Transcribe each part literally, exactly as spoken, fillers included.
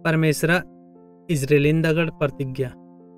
परमेसरा इजरायलिन दगड़ प्रतिज्ञा।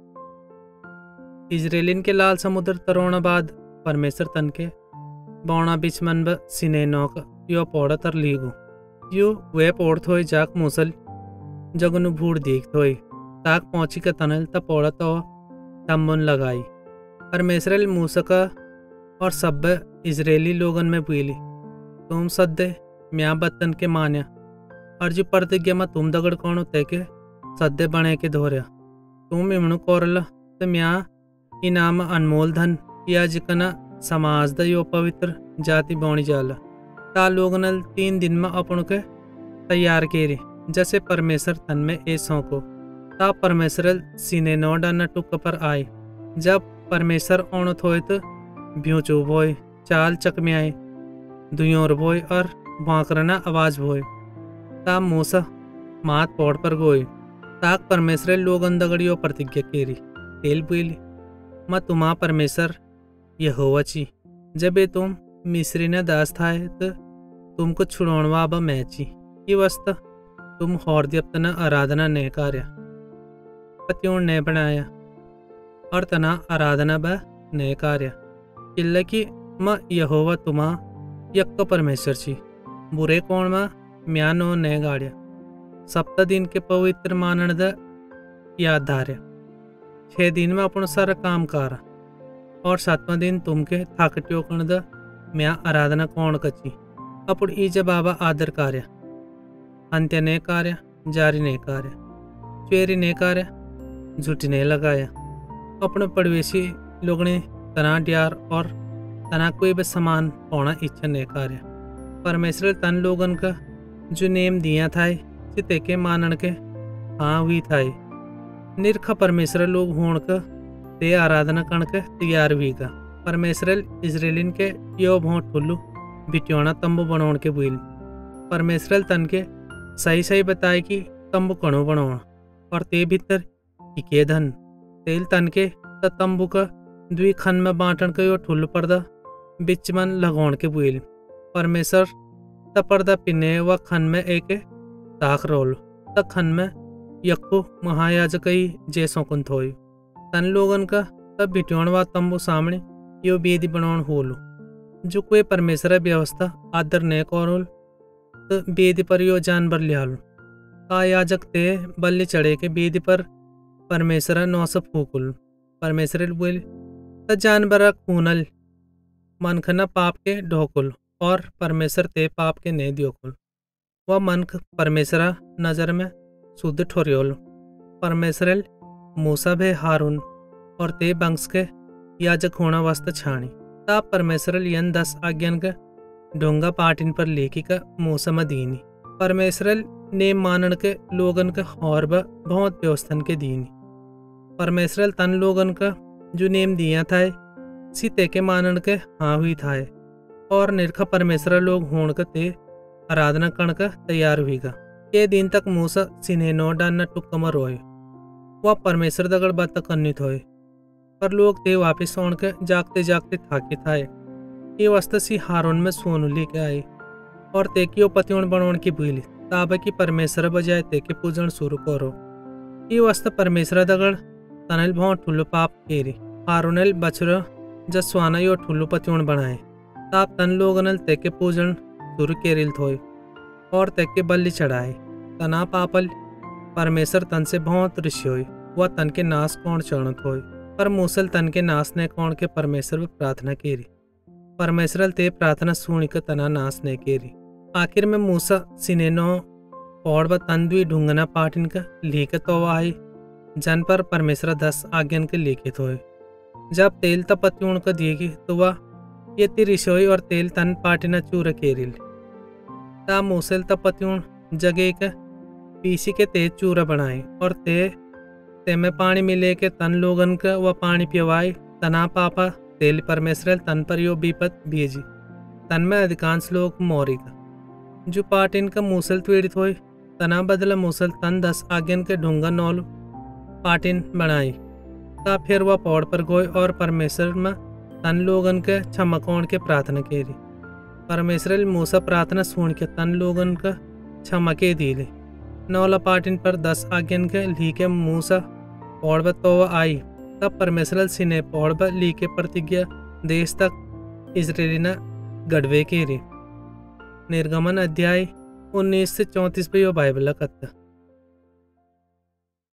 इजरायलिन के लाल समुद्र तरोण बाद परमेश्वर तन के बौणा बिच मन ब सिने नौक यो पौड़ा तर लीगु यू वे पौड़ थोई जाक मूसल जगनु भूड़ दीख थोई ताक पहुंची का तनल त पौड़ा तो तम्बुन लगाई। परमेश्वर मूसा का और सब इजरायली लोगन में बोली तुम सद्दे म्या बतन के मान्या और जो प्रतिज्ञा में तुम दगड़ कौन ते के सद्दे बने के धोर्या तुम इमणु कोरला तो म्या इनाम अनमोल धन या जिकना समाज द यो पवित्र जाति बौणी जाला ता लोगनल तीन दिन में अपन के तैयार केरी जैसे परमेश्वर तन में ऐसों को ता परमेश्वर सीने नौ डाना टुक पर आए। जब परमेश्वर औणत होए तो भ्यूचो भोय चाल चकमे आए दुयोर भोय और बांकरना आवाज भोय ता मूसा मात पौड़ पर गोय ताक परमेश्वर लोगन दगड़ियो प्रतिज्ञा केरी तेल बोली मैं तुम्हा परमेश्वर यहोवा ची जब तुम मिस्री ने दास थाए तो तुमको छुड़ौणवा अब मैं ची ये वस्ता तुम हौरदी अपना आराधना ने कार्या पत्यों ने बनाया और तना आराधना ब ने कार्या किल्ले की म यहोवा तुम्हा यक्को परमेश्वर ची बुरे कौन मा म्या नो ने गाड़िया सप्ताह दिन के पवित्र मानन द याद धार्या छह दिन में अपन सारा काम कारा और सातवां दिन तुमके थाकट्यो कण द म्या आराधना कौन कची अपुड़ ईजा बाबा आदर कार्या अंत्य ने कार्या जारी ने कार्या चेरी ने कार्या झूठी ने लगाया अपने पड़वेशी लोगने तना डियार और तना कोई भी समान होना इच्छा ने कार्या परमेश्वर तन लोगन का जो नेम दिया था चिते के मानन के हाँ हुई था निरखा परमेश्वर लोग होण का ते आराधना कण के तैयार हुई का परमेश्वर इजरायलिन के यो भोट ठुल्लू बिट्योना तंबू बनौण के बुल परमेश्वर तन के सही सही बताए कि तंबू कणो बनौण और ते भीतर इके धन तेल तन के त तंबू का द्वि खन में बांटन के यो ठुल्लू पर्दा बिच मन लगौण के बुल परमेश्वर त पर्दा पिने व खन में एक ताक रोल त खन में यक्को महायाजकई जैसों कुन थोई तन लोगन का तब बिट्योणवा तंबू सामने यो बेदी बनौण होलो जो कोई परमेश्वर व्यवस्था आदर ने कौरुल तो बेदी पर यो जानवर लियालू का याजक ते बल्ली चढ़े के बेदी पर परमेश्वर नौस फूकुल परमेश्वर बोल त जानवर खूनल मनख न पाप के ढोकुल और परमेश्वर ते पाप के ने दियोकुल वह मनख परमेश्वर नजर में शुद्ध ठोरियोल परमेश्वर मूसा भे हारून और ते वंश के याजक होना वास्ते छाणी ता परमेश्वर यन दस आज्ञान का ढोंगा पाटिन पर लेखी का मूसा मदीनी परमेश्वर ने मानन के लोगन का और ब बहुत व्यवस्थन के दीनी परमेश्वर तन लोगन का जो नेम दिया था सीते के मानन के हाँ हुई था और निरखा परमेश्वर लोग होण का ते आराधना कण का तैयार हुईगा ये दिन तक मूसा सिन्हे नो डालना टुक्कमा रोए वह परमेश्वर दगड़ बात करनी थोए पर लोग ते वापिस आउण के जागते जागते थाके थाए ये वस्ता सी हारून में सोनू लेके आए और ते की पतियों बनौण की भूली ताबे की परमेश्वर बजाय ते के पूजन शुरू करो ये वस्ता परमेश्वर दगड़ तनल भाव ठुल्लू पाप केरी हारूनल बछरा जसवाना यो ठुल्लू पतियों बनाए ताप तन लोगनल ते के पूजन शुरू केरिल थोए और ते के बल्ली चढ़ाए तना पापल परमेश्वर तन से बहुत ऋषि हुई वह तन के नाश कौन चरणत होई पर मूसल तन के नाश ने कौन के परमेश्वर में प्रार्थना केरी परमेश्वर ते प्रार्थना सुनी के तना नाश ने केरी आखिर में मूसा सिनेनो पौड़ व तंदुई ढूंगना पाटिन का लेके तो आई जन पर परमेश्वर दस आज्ञान के लिखित होए जब तेल तपत्यों का दिएगी तो वह ये तिरिशोई और तेल तन पाटिना चूर केरिल ता मूसल तपत्यों जगे का पीसी के तेज चूरा बनाए और ते ते में पानी मिले के तन लोगन का वह पानी पिवाए तना पापा तेल परमेश्वर तन पर यो बीपत भेजी तन में अधिकांश लोग मोरीगा जो पाटिन का मूसल पीड़ित होए तना बदला मूसल तन दस आज्ञान के ढूंगा नौल पाटिन बनाई ता फिर वह पौड़ पर गोए और परमेश्वर में तन लोगन के क्षमकोण के प्रार्थना केरी परमेश्वर मूसा प्रार्थना सुन के तन लोगन का क्षमा के दिले नौला पाटिन पर दस आज्ञन के ली के मूसा पौड़ तो आई तब परमेश्वर सिने पौड़ ली के प्रतिज्ञा देश तक इसराइली न गढ़वे के रे। निर्गमन अध्याय उन्नीस से चौंतीस पे यो बाइबल कत्ता।